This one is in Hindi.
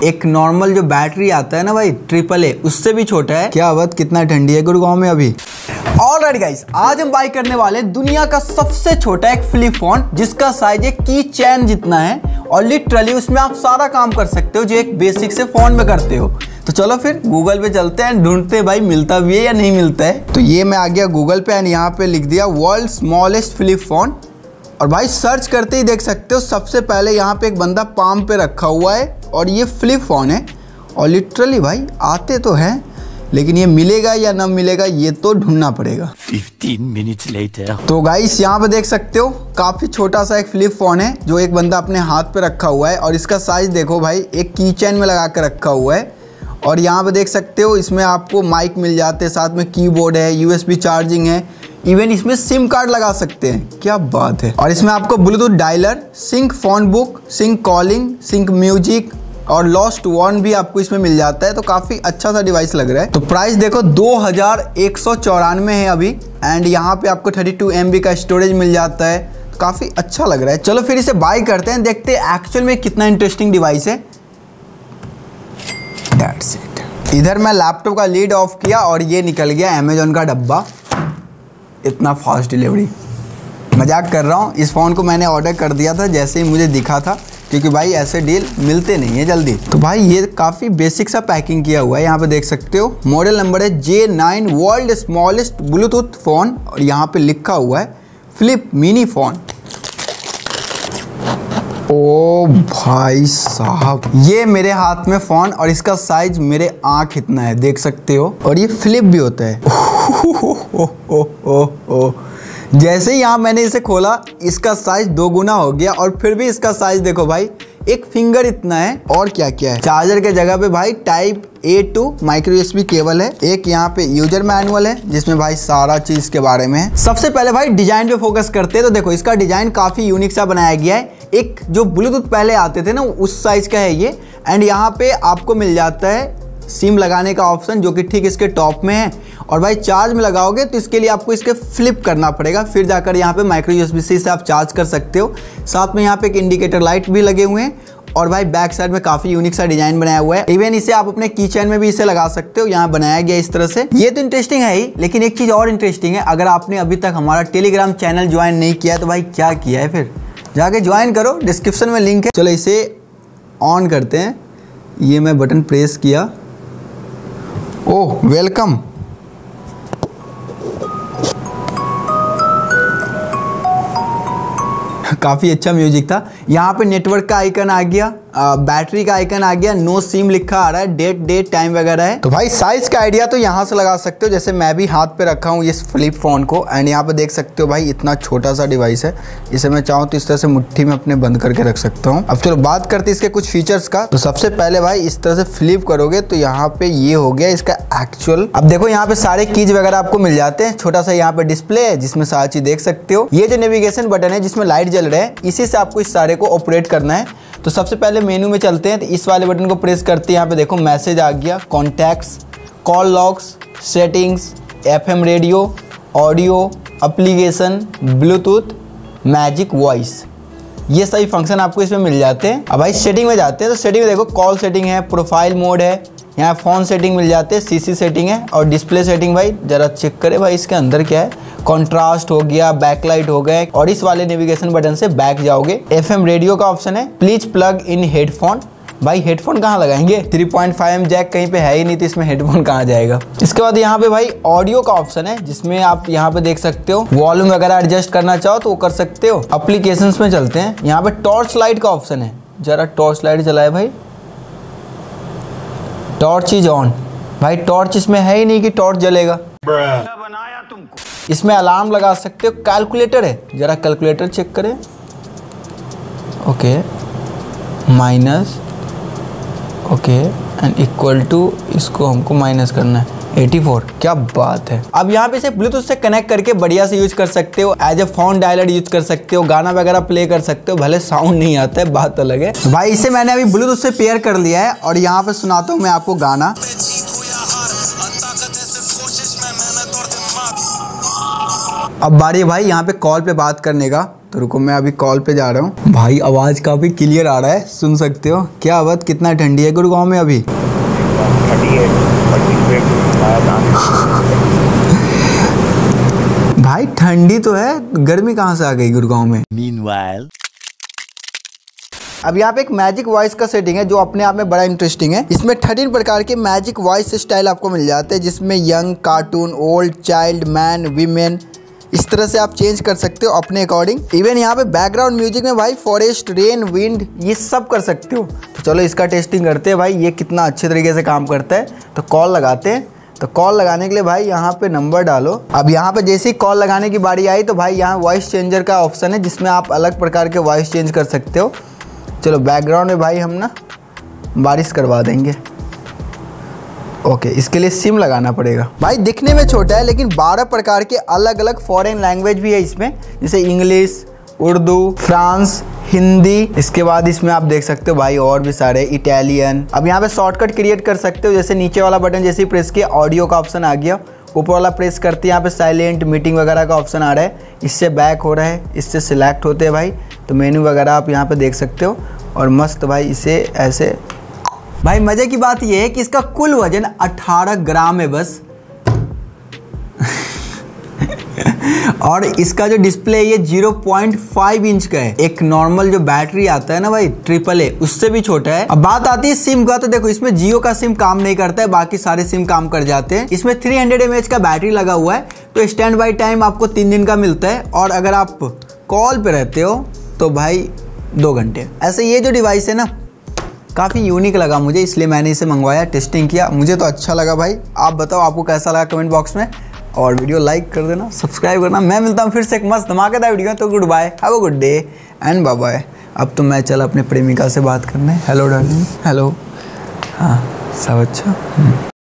एक नॉर्मल जो बैटरी आता है ना भाई AAA, उससे भी छोटा है। क्या बात, कितना ठंडी है गुड़गांव में अभी। ऑलराइट गाइस, आज हम बाय करने वाले हैं दुनिया का सबसे छोटा एक फ्लिप फोन, जिसका साइज एक की चैन जितना है और लिटरली उसमें आप सारा काम कर सकते हो जो एक बेसिक से फोन में करते हो। तो चलो फिर गूगल पे चलते हैं, ढूंढते हैं भाई मिलता भी है या नहीं मिलता है। तो ये मैं आ गया गूगल पे एंड यहाँ पे लिख दिया वर्ल्ड स्मॉलेस्ट फ्लिप फोन, और भाई सर्च करते ही देख सकते हो सबसे पहले यहाँ पे एक बंदा पाम पे रखा हुआ है और ये फ्लिप फोन है। और लिटरली भाई आते तो हैं, लेकिन ये मिलेगा या ना मिलेगा ये तो ढूंढना पड़ेगा। 15 minutes later। तो गाइस यहाँ पे देख सकते हो काफी छोटा सा एक फ्लिप फोन है जो एक बंदा अपने हाथ पे रखा हुआ है, और इसका साइज देखो भाई, एक की चैन में लगा कर रखा हुआ है। और यहाँ पे देख सकते हो इसमें आपको माइक मिल जाते हैं, साथ में कीबोर्ड है, USB चार्जिंग है, इवन इसमें सिम कार्ड लगा सकते हैं। क्या बात है। और इसमें आपको Bluetooth dialer, sync phone book, sync calling, sync music और लॉस्ट वन भी आपको इसमें मिल जाता है। तो काफी अच्छा सा डिवाइस लग रहा है। तो प्राइस देखो 2194 है अभी, एंड यहाँ पे आपको 32 MB का स्टोरेज मिल जाता है। काफी अच्छा लग रहा है। चलो फिर इसे बाय करते हैं, देखते हैं एक्चुअल में कितना इंटरेस्टिंग डिवाइस है। That's it। इधर मैं लैपटॉप का लीड ऑफ किया और ये निकल गया अमेजोन का डब्बा। इतना फास्ट डिलीवरी, मजाक कर रहा हूँ। इस फ़ोन को मैंने ऑर्डर कर दिया था जैसे ही मुझे दिखा था, क्योंकि भाई ऐसे डील मिलते नहीं है जल्दी। तो भाई ये काफ़ी बेसिक सा पैकिंग किया हुआ है। यहाँ पे देख सकते हो मॉडल नंबर है J9 world smallest Bluetooth phone, और यहाँ पे लिखा हुआ है फ्लिप मिनी फ़ोन। ओ भाई साहब, ये मेरे हाथ में फ़ोन और इसका साइज मेरे आँख इतना है, देख सकते हो। और ये फ्लिप भी होता है। जैसे ही यहाँ मैंने इसे खोला इसका साइज 2 गुना हो गया, और फिर भी इसका साइज देखो भाई, एक फिंगर इतना है। और क्या क्या है, चार्जर के जगह पे भाई type A to micro USB cable है। एक यहाँ पे यूजर मैनुअल है जिसमें भाई सारा चीज के बारे में है। सबसे पहले भाई डिजाइन पे फोकस करते हैं। तो देखो इसका डिजाइन काफी यूनिक सा बनाया गया है। एक जो ब्लूटूथ पहले आते थे ना उस साइज का है ये, एंड यहाँ पे आपको मिल जाता है सिम लगाने का ऑप्शन, जो कि ठीक इसके टॉप में है। और भाई चार्ज में लगाओगे तो इसके लिए आपको इसके फ्लिप करना पड़ेगा, फिर जाकर यहाँ पे माइक्रो USB-C से आप चार्ज कर सकते हो। साथ में यहाँ पे एक इंडिकेटर लाइट भी लगे हुए हैं, और भाई बैक साइड में काफी यूनिक सा डिजाइन बनाया हुआ है। इवन इसे आप अपने की चैन में भी इसे लगा सकते हो, यहाँ बनाया गया इस तरह से। ये तो इंटरेस्टिंग है ही, लेकिन एक चीज और इंटरेस्टिंग है। अगर आपने अभी तक हमारा टेलीग्राम चैनल ज्वाइन नहीं किया है तो भाई क्या किया है, फिर जाके ज्वाइन करो, डिस्क्रिप्शन में लिंक है। चलो इसे ऑन करते हैं। ये मैं बटन प्रेस किया, ओह वेलकम। काफ़ी अच्छा म्यूजिक था। यहाँ पे नेटवर्क का आइकन आ गया, बैटरी का आइकन आ गया, नो सिम लिखा आ रहा है, डेट टाइम वगैरह है। तो भाई साइज का आइडिया तो यहाँ से लगा सकते हो, जैसे मैं भी हाथ पे रखा हूँ इस फ्लिप फोन को, एंड यहाँ पे देख सकते हो भाई इतना छोटा सा डिवाइस है। इसे मैं चाहूँ तो इस तरह से मुट्ठी में अपने बंद करके रख सकता हूँ। अब चलो बात करते हैं इसके कुछ फीचर्स का। तो सबसे पहले भाई इस तरह से फ्लिप करोगे तो यहाँ पे ये हो गया इसका एक्चुअल। अब देखो यहाँ पे सारे कीज वगैरह आपको मिल जाते हैं। छोटा सा यहाँ पे डिस्प्ले है जिसमें सारी चीज देख सकते हो। ये जो नेविगेशन बटन है जिसमें लाइट जल रहा है, इसी से आपको इस सारे को ऑपरेट करना है। तो सबसे पहले मेनू में चलते हैं, तो इस वाले बटन को प्रेस करते हैं। यहाँ पे देखो मैसेज आ गया, contacts, call logs, settings, FM radio, audio, application, Bluetooth, magic voice, ये सभी फंक्शन आपको इसमें मिल जाते हैं। अब भाई सेटिंग में जाते हैं। तो सेटिंग में देखो कॉल सेटिंग है, प्रोफाइल मोड है, यहाँ फ़ोन सेटिंग मिल जाते हैं, CC सेटिंग है, और डिस्प्ले सेटिंग भाई जरा चेक करें भाई इसके अंदर क्या है। कॉन्ट्रास्ट हो गया, बैकलाइट हो गए, और इस वाले नेविगेशन बटन से बैक जाओगे। FM रेडियो का ऑप्शन है, प्लीज प्लग इन हेडफोन। भाई हेडफोन कहाँ लगाएंगे, 3.5mm जैक कहीं पे है ही नहीं, तो इसमें हेडफोन कहाँ जाएगा। इसके बाद यहाँ पे भाई ऑडियो का ऑप्शन है, जिसमें आप यहाँ पे देख सकते हो वॉल्यूम वगैरह एडजस्ट करना चाहो तो वो कर सकते हो। एप्लीकेशंस में चलते हैं। यहाँ पे टॉर्च लाइट का ऑप्शन है, जरा टॉर्च लाइट जलाए भाई, टॉर्च इज ऑन। भाई टॉर्च इसमें है ही नहीं कि टॉर्च जलेगा। इसमें अलार्म लगा सकते हो। कैलकुलेटर है, जरा कैलकुलेटर चेक करें। Okay, minus, okay, and equal to, इसको हमको माइनस करना है 84। क्या बात है। अब यहाँ पे इसे ब्लूटूथ से कनेक्ट करके बढ़िया से यूज कर सकते हो। As a phone dialer use कर सकते हो, गाना वगैरह प्ले कर सकते हो। भले साउंड नहीं आता है, बात अलग है। भाई इसे मैंने अभी ब्लूटूथ से पेयर कर लिया है, और यहाँ पे सुनाता हूँ मैं आपको गाना। अब बारी है भाई यहाँ पे कॉल पे बात करने का, तो रुको मैं अभी कॉल पे जा रहा हूँ। भाई आवाज़ काफ़ी क्लियर आ रहा है, सुन सकते हो। क्या बात, कितना ठंडी है गुड़गांव में अभी? भाई ठंडी तो है, गर्मी कहाँ से आ गई गुड़गांव में? Meanwhile, अब यहाँ पे एक मैजिक वॉइस का सेटिंग है जो अपने आप में बड़ा इंटरेस्टिंग है। इसमें 13 प्रकार के मैजिक वॉइस स्टाइल आपको मिल जाते हैं, जिसमें young, cartoon, old, child, man, women, इस तरह से आप चेंज कर सकते हो अपने अकॉर्डिंग। इवन यहाँ पे बैकग्राउंड म्यूजिक में भाई फॉरेस्ट, रेन, विंड, ये सब कर सकते हो। तो चलो इसका टेस्टिंग करते हैं भाई, ये कितना अच्छे तरीके से काम करता है। तो कॉल लगाते हैं। तो कॉल लगाने के लिए भाई यहाँ पे नंबर डालो। अब यहाँ पे जैसे ही कॉल लगाने की बारी आई तो भाई यहाँ वॉइस चेंजर का ऑप्शन है, जिसमें आप अलग प्रकार के वॉइस चेंज कर सकते हो। चलो बैकग्राउंड में भाई हम ना बारिश करवा देंगे। ओके, इसके लिए सिम लगाना पड़ेगा। भाई दिखने में छोटा है लेकिन 12 प्रकार के अलग अलग फॉरेन लैंग्वेज भी है इसमें, जैसे इंग्लिश, उर्दू, फ्रांस, हिंदी। इसके बाद इसमें आप देख सकते हो भाई और भी सारे, इटालियन। अब यहाँ पे शॉर्टकट क्रिएट कर सकते हो, जैसे नीचे वाला बटन जैसे ही प्रेस किया ऑडियो का ऑप्शन आ गया, ऊपर वाला प्रेस करते यहाँ पे साइलेंट, मीटिंग वगैरह का ऑप्शन आ रहा है, इससे बैक हो रहा है, इससे सिलेक्ट होते हैं भाई। तो मेन्यू वगैरह आप यहाँ पे देख सकते हो और मस्त भाई इसे ऐसे। भाई मजे की बात यह है कि इसका कुल वजन 18 ग्राम है बस। और इसका जो डिस्प्ले है ये 0.5 इंच का है। एक नॉर्मल जो बैटरी आता है ना भाई AAA, उससे भी छोटा है। अब बात आती है सिम का, तो देखो इसमें जियो का सिम काम नहीं करता है, बाकी सारे सिम काम कर जाते हैं। इसमें 300 mAh का बैटरी लगा हुआ है, तो स्टैंड बाई टाइम आपको 3 दिन का मिलता है। और अगर आप कॉल पे रहते हो तो भाई 2 घंटे। ऐसे ये जो डिवाइस है ना काफ़ी यूनिक लगा मुझे, इसलिए मैंने इसे मंगवाया, टेस्टिंग किया, मुझे तो अच्छा लगा भाई। आप बताओ आपको कैसा लगा कमेंट बॉक्स में, और वीडियो लाइक कर देना, सब्सक्राइब करना। मैं मिलता हूँ फिर से एक मस्त धमाकेदार वीडियो। तो good bye, have a good day and bye bye. अब तो मैं चला अपने प्रेमिका से बात करने। Hello darling, hello. हाँ सब अच्छा।